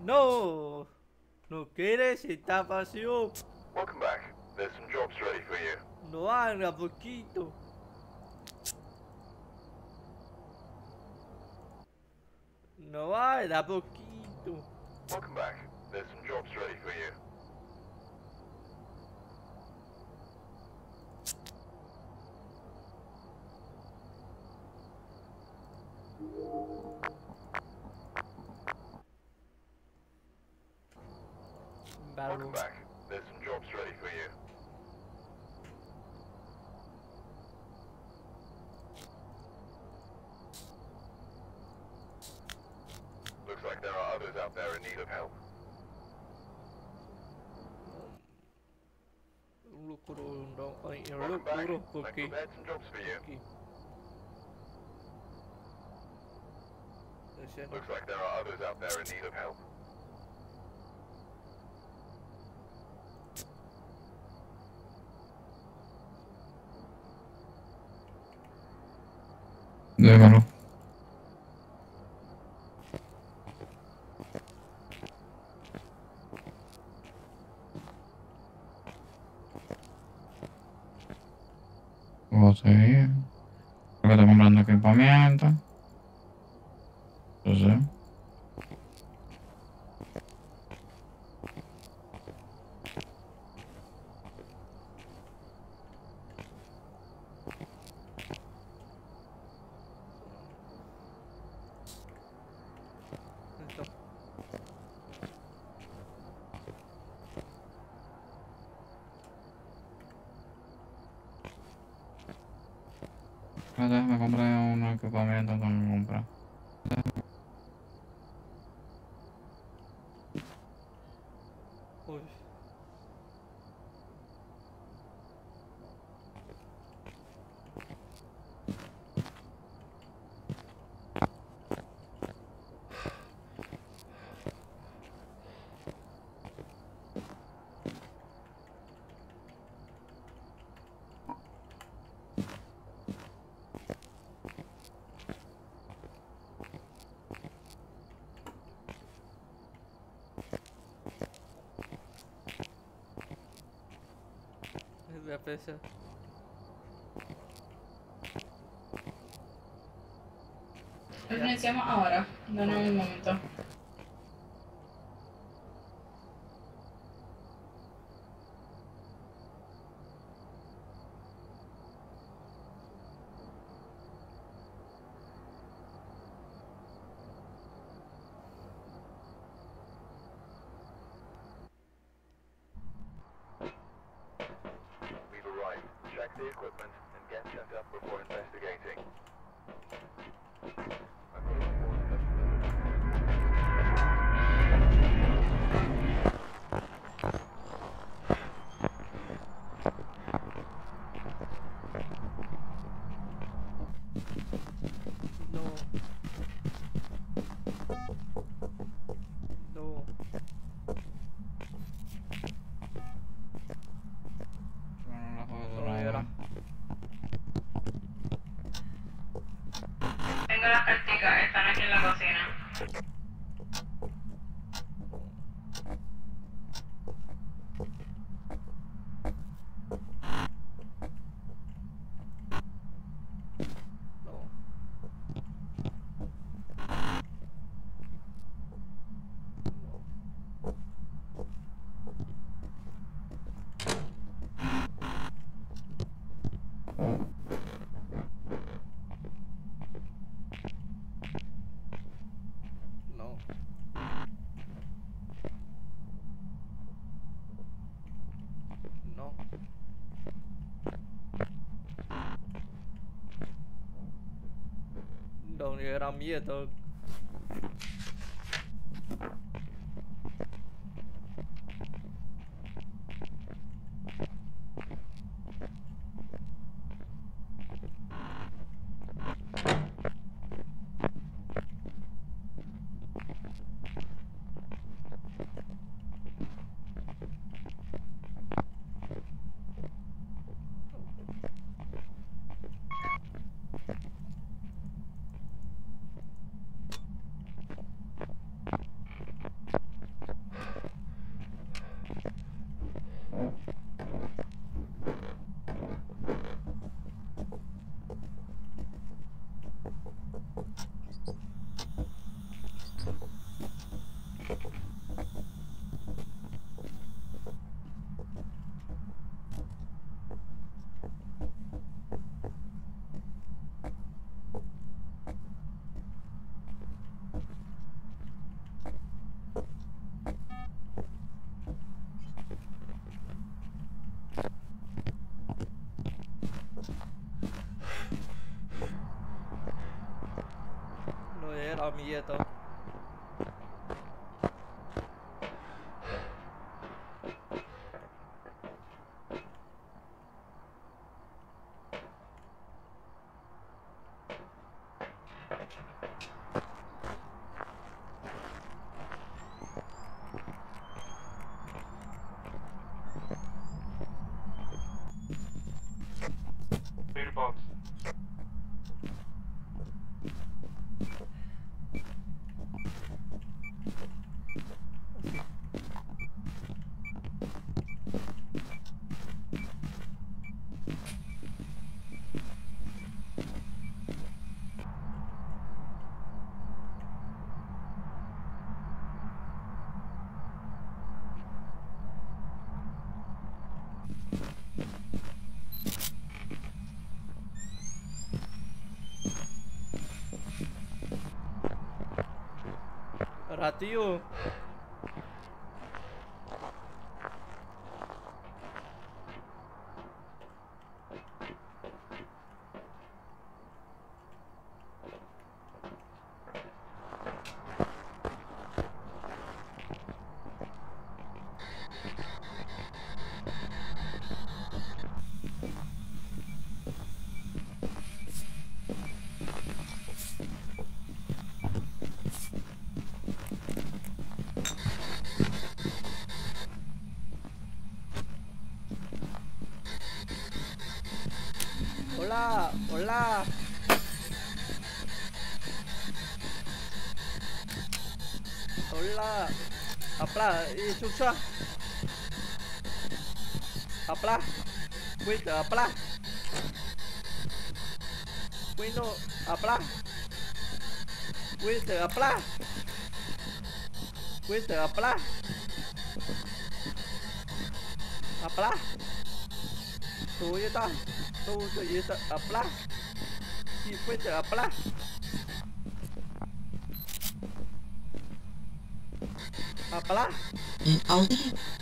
No, no quieres, está vacío. Welcome back. There's some jobs ready for you. No haga poquito. No haga poquito. Welcome back. There's some jobs ready for you. Welcome back. There's some jobs ready for you. Looks like there are others out there in need of help. Welcome back. I've prepared some jobs for you. Looks like there are others out there in need of help. Déjalo. Puedo seguir. Creo que estoy comprando equipamiento. Entonces. Me compré un equipamiento que me compré. Uy. Es de pesa. Lo iniciamos ahora. Dame un momento. We've arrived. Check the equipment and get set up before investigating. No. No. No era. Tengo las carticas, están aquí en la cocina. No. No. No. No, era miedo. era miedo. Spirit box. Radio. Hola, hola. Hola. Apa? Susah. Apa? Wait, apa? Wait, no. Apa? Wait, apa? Wait, apa? Apa? Tuh ya ta. Tuh ya ta. Apa? Wait, apa? Apa? Audi.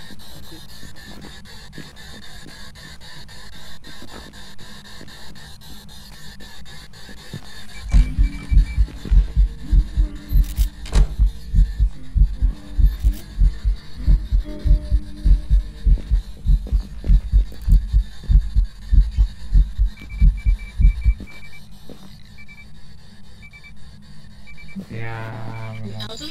Ya, belum. Audi.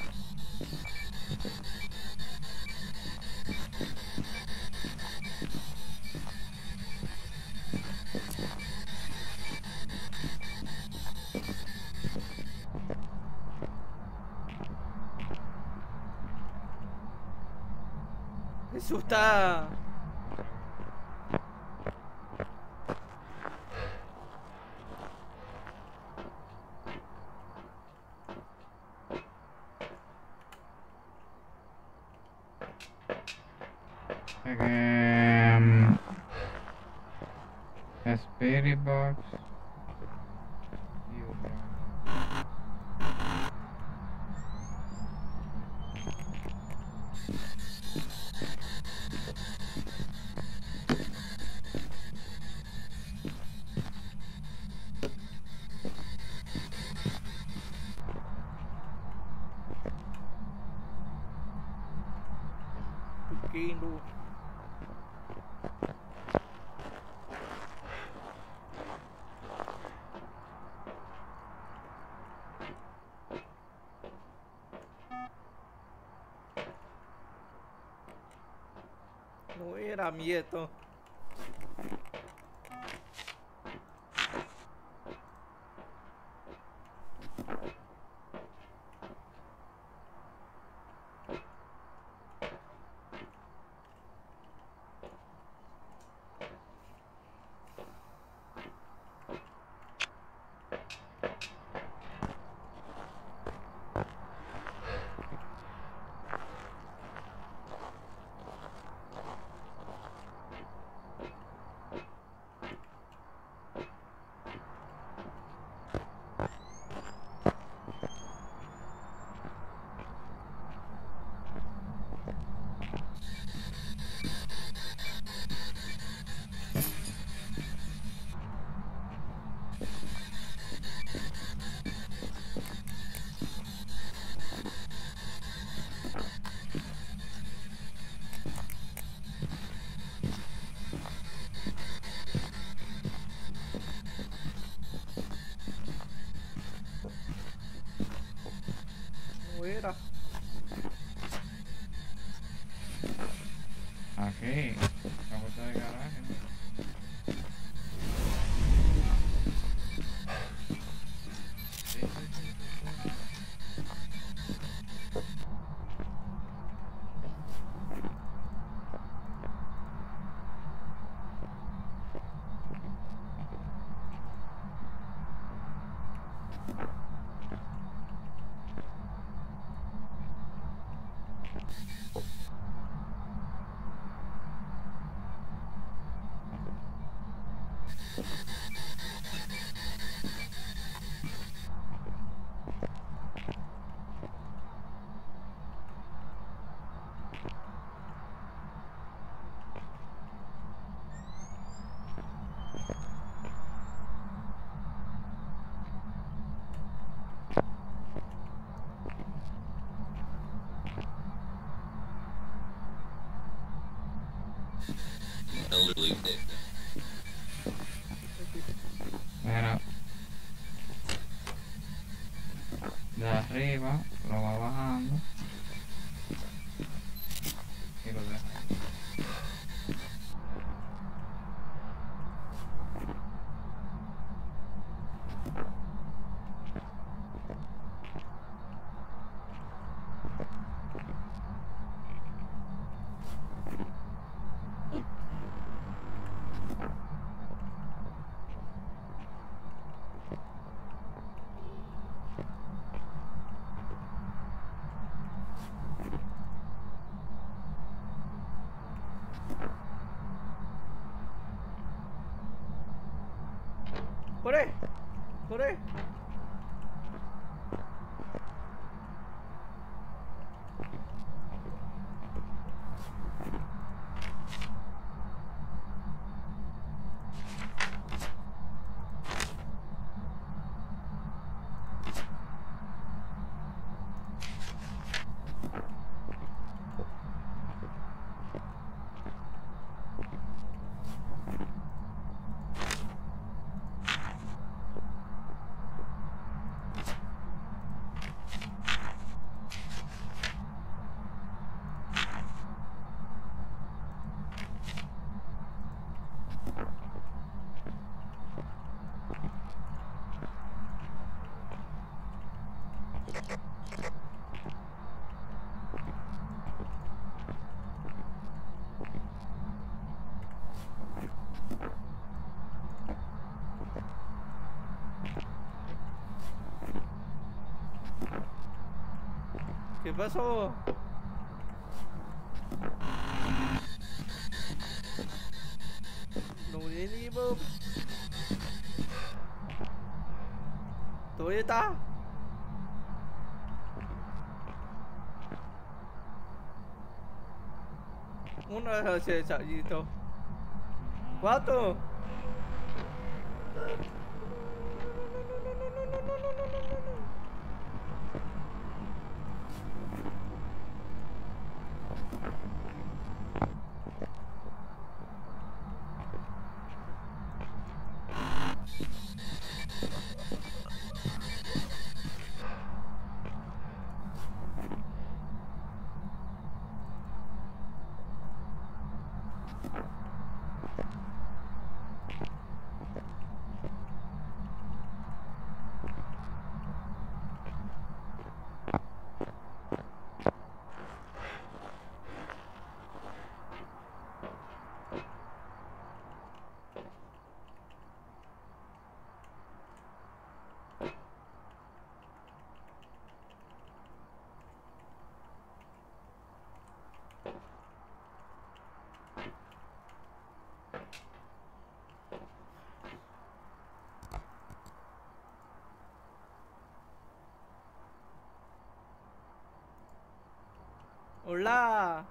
Susta. A spirit box. Pequeno. No era miedo. Sí, la puerta de garaje. Sí, sí, sí. Mira, de arriba lo va bajando y lo deja ahí. Corre, corre. ¿Qué pasó? No venimos. ¿Dónde está? Uno se salió. ¿Cuánto? Hola.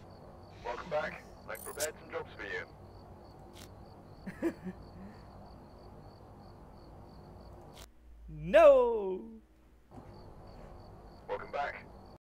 Welcome back. I've prepared some jobs for you. No! Welcome back.